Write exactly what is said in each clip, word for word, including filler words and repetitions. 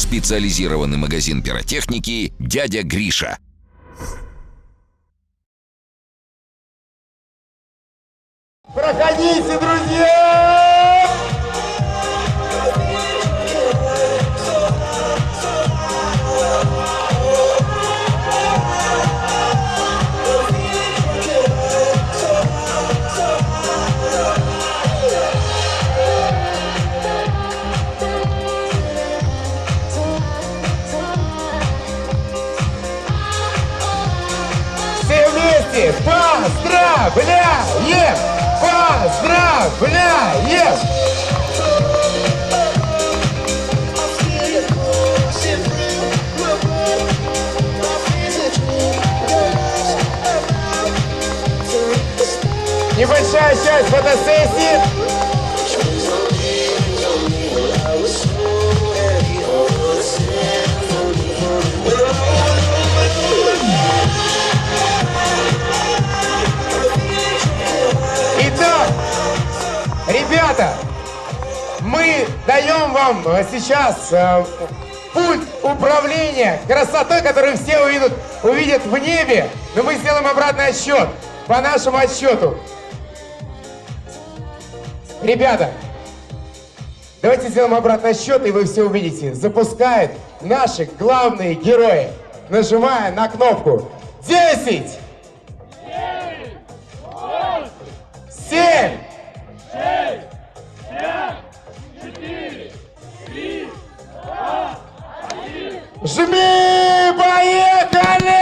Специализированный магазин пиротехники «Дядя Гриша». Проходите, друзья! Все вместе поздравляем! Поздравляем! Небольшая часть фотосессии. Итак, ребята, мы даем вам сейчас э, пульт управления красотой, которую все увидят, увидят в небе, но мы сделаем обратный отсчет по нашему отсчету. Ребята, давайте сделаем обратный отсчет, и вы все увидите. Запускают наши главные герои, нажимая на кнопку десять, семь, шесть, пять, четыре, три, два, один. жми, поехали!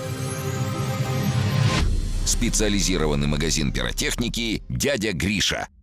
Специализированный магазин пиротехники «Дядя Гриша».